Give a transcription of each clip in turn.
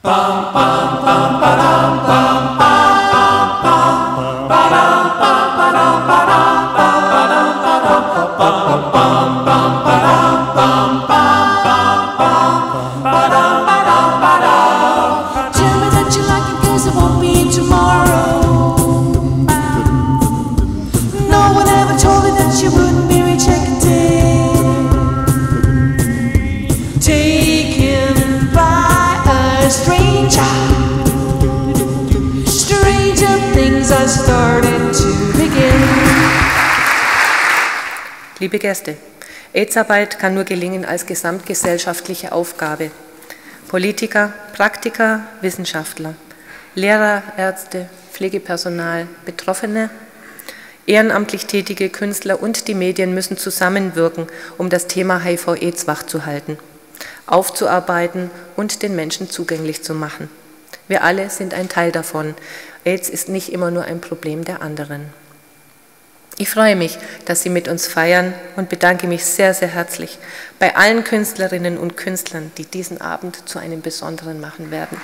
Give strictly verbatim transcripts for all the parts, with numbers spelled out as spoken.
Liebe Gäste, AIDS-Arbeit kann nur gelingen als gesamtgesellschaftliche Aufgabe. Politiker, Praktiker, Wissenschaftler, Lehrer, Ärzte, Pflegepersonal, Betroffene, ehrenamtlich tätige Künstler und die Medien müssen zusammenwirken, um das Thema H I V-AIDS wachzuhalten, aufzuarbeiten und den Menschen zugänglich zu machen. Wir alle sind ein Teil davon. AIDS ist nicht immer nur ein Problem der anderen. Ich freue mich, dass Sie mit uns feiern und bedanke mich sehr, sehr herzlich bei allen Künstlerinnen und Künstlern, die diesen Abend zu einem besonderen machen werden.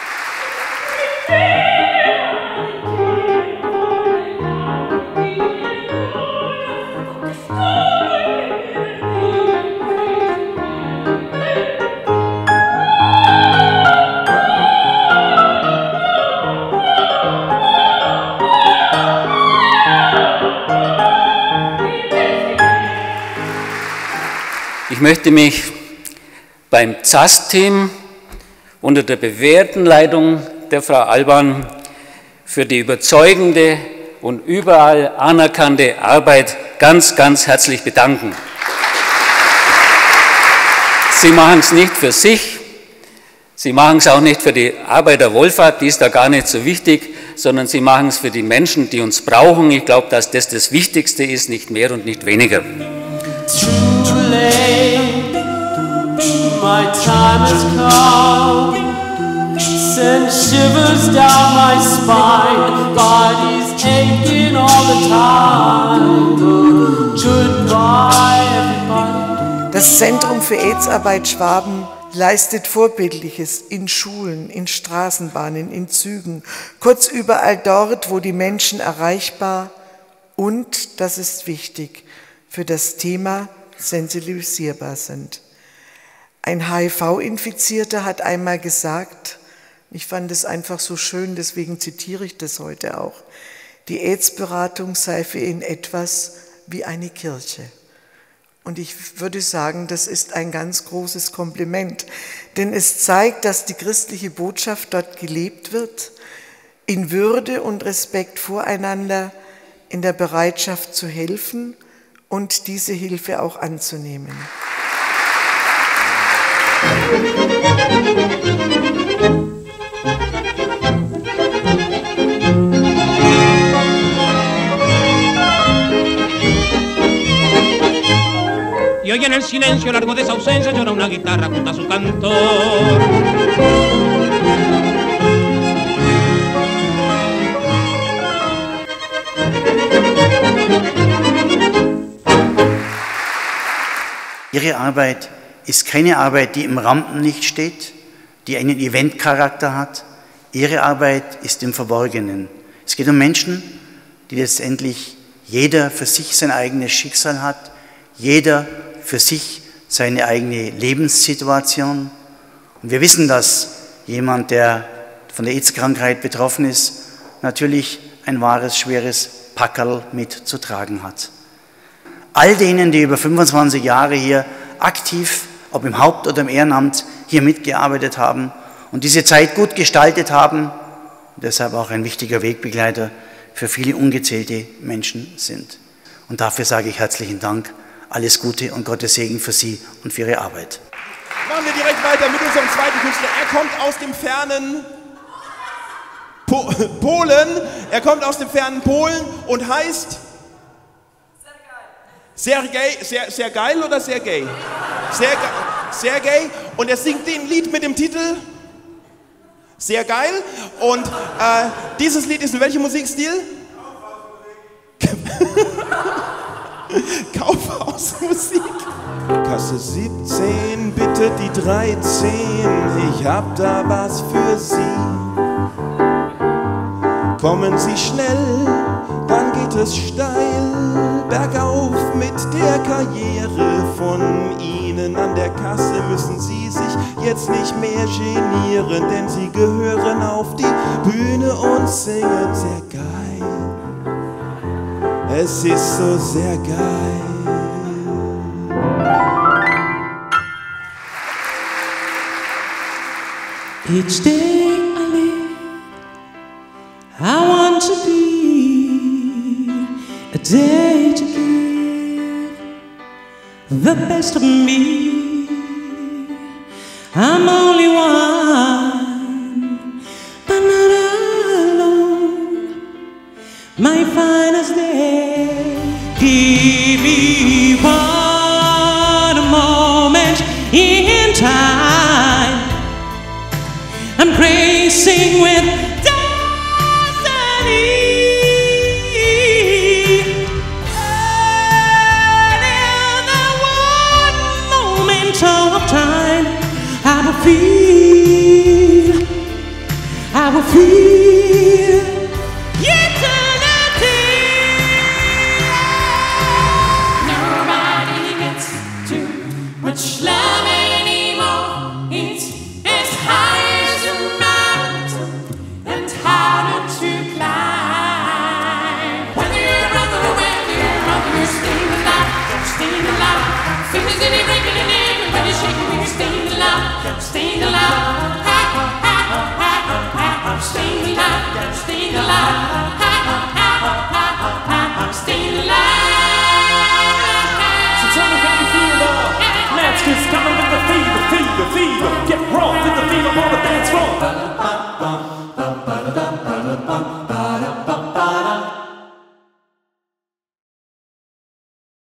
Ich möchte mich beim Z A S-Team unter der bewährten Leitung der Frau Alban für die überzeugende und überall anerkannte Arbeit ganz, ganz herzlich bedanken. Sie machen es nicht für sich, Sie machen es auch nicht für die Arbeiterwohlfahrt, die ist da gar nicht so wichtig, sondern Sie machen es für die Menschen, die uns brauchen. Ich glaube, dass das das Wichtigste ist, nicht mehr und nicht weniger. My time has come, send shivers down my spine, body's aching all the time. Goodbye, everybody. Das Zentrum für AIDS-Arbeit Schwaben leistet Vorbildliches in Schulen, in Straßenbahnen, in Zügen, kurz überall dort, wo die Menschen erreichbar und, das ist wichtig, für das Thema sensibilisierbar sind. Ein H I V-Infizierter hat einmal gesagt, ich fand es einfach so schön, deswegen zitiere ich das heute auch, die AIDS-Beratung sei für ihn etwas wie eine Kirche. Und ich würde sagen, das ist ein ganz großes Kompliment, denn es zeigt, dass die christliche Botschaft dort gelebt wird, in Würde und Respekt voreinander, in der Bereitschaft zu helfen und diese Hilfe auch anzunehmen. Y hoy en el silencio largo de esa ausencia llora una guitarra junto a su cantor. Ihre Arbeit ist keine Arbeit, die im Rampenlicht steht, die einen Eventcharakter hat. Ihre Arbeit ist im Verborgenen. Es geht um Menschen, die letztendlich jeder für sich sein eigenes Schicksal hat, jeder für sich seine eigene Lebenssituation. Und wir wissen, dass jemand, der von der AIDS-Krankheit betroffen ist, natürlich ein wahres, schweres Packerl mitzutragen hat. All denen, die über fünfundzwanzig Jahre hier aktiv, ob im Haupt- oder im Ehrenamt, hier mitgearbeitet haben und diese Zeit gut gestaltet haben und deshalb auch ein wichtiger Wegbegleiter für viele ungezählte Menschen sind. Und dafür sage ich herzlichen Dank, alles Gute und Gottes Segen für Sie und für Ihre Arbeit. Machen wir direkt weiter mit unserem zweiten Künstler. Er kommt aus dem fernen po Polen. Er kommt aus dem fernen Polen und heißt Sergej, sehr, sehr geil oder sehr gay? Sehr, sehr gay. Und er singt den Lied mit dem Titel Sehr geil. Und äh, dieses Lied ist in welchem Musikstil? Kaufhaus. Hausmusik. Kasse siebzehn, bitte die dreizehn, ich hab da was für Sie. Kommen Sie schnell, dann geht es steil bergauf mit der Karriere von Ihnen. An der Kasse müssen Sie sich jetzt nicht mehr genieren, denn Sie gehören auf die Bühne und singen sehr geil. Es ist so sehr geil. Each day I live, I want to be a day to give the best of me. I'm only one, but not alone. My finest day. Give me one moment in time. I'm racing with destiny. And in that one moment of time, I will feel, I will feel eternity. Nobody gets too much love anymore. It's as high as a mountain and harder to climb. Whether you're a brother or whether you're a mother, you're staying alive, staying alive. Fingers in it, breaking it, everybody's shaking, you're staying alive, staying alive. Ha, ha, ha, ha, ha, staying alive, staying alive. Ha, ha, ha, ha, ha, staying alive. So tell me how you feel now. Let's just come with the fever, fever, fever. Get wrong with the fever on the dance floor.